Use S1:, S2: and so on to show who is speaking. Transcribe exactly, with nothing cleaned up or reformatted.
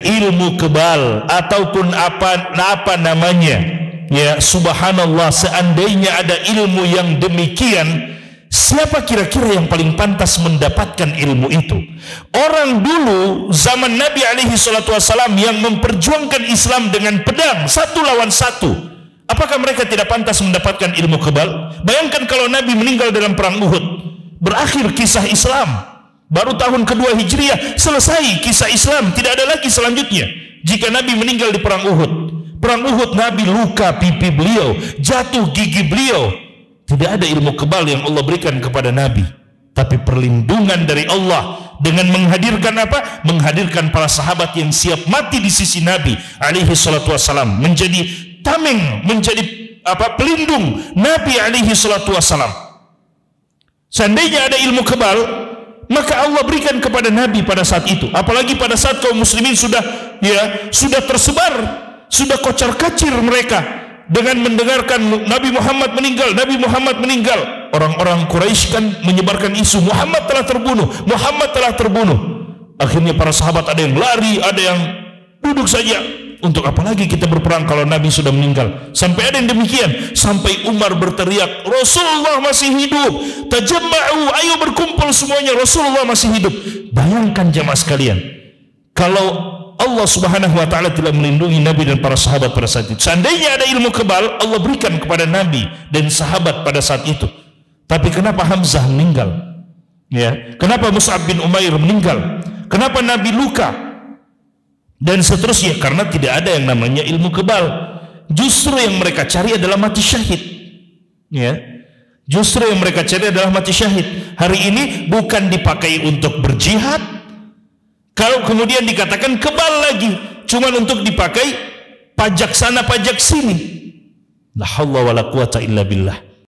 S1: ilmu kebal ataupun apa apa namanya, ya subhanallah, seandainya ada ilmu yang demikian, siapa kira-kira yang paling pantas mendapatkan ilmu itu? Orang dulu zaman Nabi alaihi salatu wassalam yang memperjuangkan Islam dengan pedang satu lawan satu, apakah mereka tidak pantas mendapatkan ilmu kebal? Bayangkan kalau Nabi meninggal dalam perang Uhud, berakhir kisah Islam. Baru tahun kedua Hijriah selesai kisah Islam, tidak ada lagi selanjutnya jika Nabi meninggal di perang Uhud. Perang Uhud Nabi luka pipi beliau, jatuh gigi beliau. Tidak ada ilmu kebal yang Allah berikan kepada Nabi, tapi perlindungan dari Allah dengan menghadirkan apa? Menghadirkan para sahabat yang siap mati di sisi Nabi alaihi salatu wassalam, menjadi tameng, menjadi apa? Pelindung Nabi alaihi salatu wassalam. Seandainya ada ilmu kebal, maka Allah berikan kepada Nabi pada saat itu. Apalagi pada saat kaum muslimin sudah ya sudah tersebar, sudah kocar-kacir mereka dengan mendengarkan Nabi Muhammad meninggal, Nabi Muhammad meninggal. Orang-orang Quraisy kan menyebarkan isu Muhammad telah terbunuh, Muhammad telah terbunuh. Akhirnya para sahabat ada yang lari, ada yang duduk saja. Untuk apa lagi kita berperang kalau Nabi sudah meninggal? Sampai ada yang demikian, sampai Umar berteriak, Rasulullah masih hidup, tajamma'u, ayo berkumpul semuanya, Rasulullah masih hidup. Bayangkan jamaah sekalian, kalau Allah subhanahu wa ta'ala tidak melindungi Nabi dan para sahabat pada saat itu. Seandainya ada ilmu kebal, Allah berikan kepada Nabi dan sahabat pada saat itu. Tapi kenapa Hamzah meninggal? Ya, kenapa Mus'ab bin Umair meninggal? Kenapa Nabi luka? Dan seterusnya, karena tidak ada yang namanya ilmu kebal. Justru yang mereka cari adalah mati syahid. Ya, justru yang mereka cari adalah mati syahid. Hari ini bukan dipakai untuk berjihad. Kalau kemudian dikatakan kebal lagi, cuman untuk dipakai pajak sana pajak sini. La haula wala quwata illa billah.